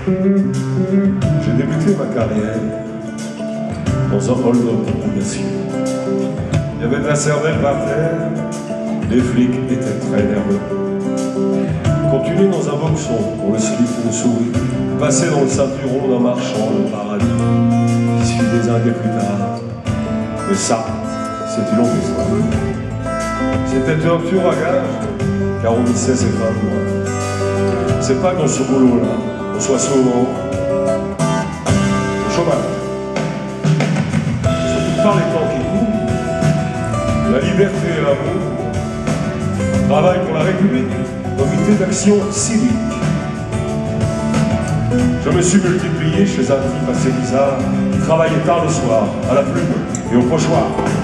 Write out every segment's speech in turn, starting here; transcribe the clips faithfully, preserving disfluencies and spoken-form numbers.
J'ai débuté ma carrière dans un hold-up d'interrogation. Il y avait de la cervelle par terre, les flics étaient très nerveux. Continuer dans un boxon pour le slip d'une souris, passer dans le ceinturon d'un marchand de paradis, qui se fit désinguer plus tard. Mais ça, c'est une longue histoire. C'était un tueur à gage, car on missait ses fins de mois. C'est pas que dans ce boulot-là, on soit souvent au chômage. Surtout par les temps qui courent, la liberté et l'amour, travail pour la République, comité d'action civique. Je me suis multiplié chez un type assez bizarre qui travaillait tard le soir, à la plume et au pochoir.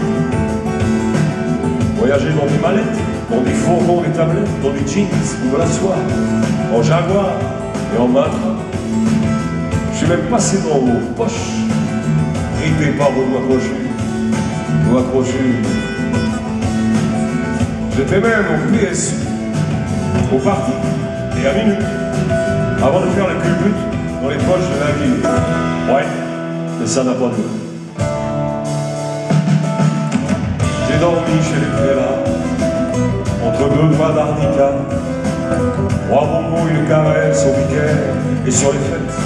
Voyager dans des mallettes, dans des fourgons, des tablettes, dans des jeans ou de la soie, en jaguar et en mâtre. Je suis même passé dans vos poches, ridé par vos doigts crochus, doigts crochus. J'étais même au P S U, au parti et à minute, avant de faire la culbute dans les poches de la ville. Ouais, mais ça n'a pas duré. J'ai dormi chez les prélats, entre deux doigts d'arnica, trois bonbons, une caresse au vicaire et sur les fêtes.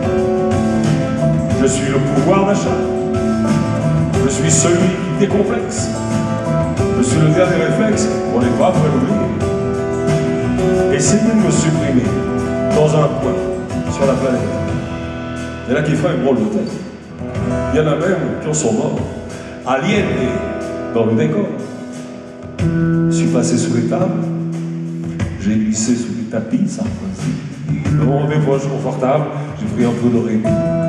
Je suis le pouvoir d'achat, je suis celui qui décomplexe, je suis le dernier réflexe, on n'est pas prêt d'oublier. Essayez de me supprimer dans un coin sur la planète. Il y en a qui font une drôle de tête. Il y en a même qui en sont morts, aliénés dans le décor. Je suis passé sous les tables, j'ai glissé sous les tapis, ça et dans des poches confortables, j'ai pris un peu de répit.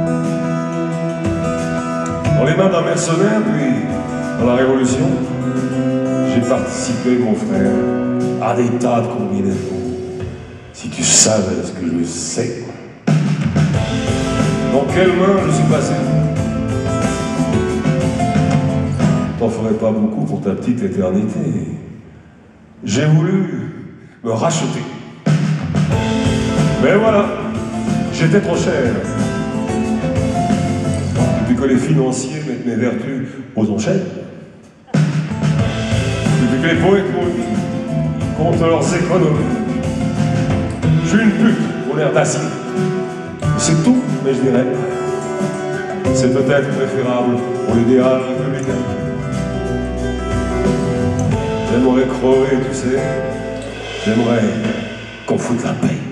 Dans les mains d'un mercenaire, puis dans la Révolution, j'ai participé, mon frère, à des tas de combinaisons. Si tu savais ce que je sais. Dans quelle main je suis passé? T'en ferais pas beaucoup pour ta petite éternité. J'ai voulu me racheter. Mais voilà, j'étais trop cher. Depuis que les financiers mettent mes vertus aux enchères, depuis que les poètes maudits comptent leurs économies, je suis une pute pour l'air d'acier. C'est tout, mais je dirais, c'est peut-être préférable pour l'idéal républicain. J'aimerais crever, tu sais, j'aimerais qu'on foute la paix.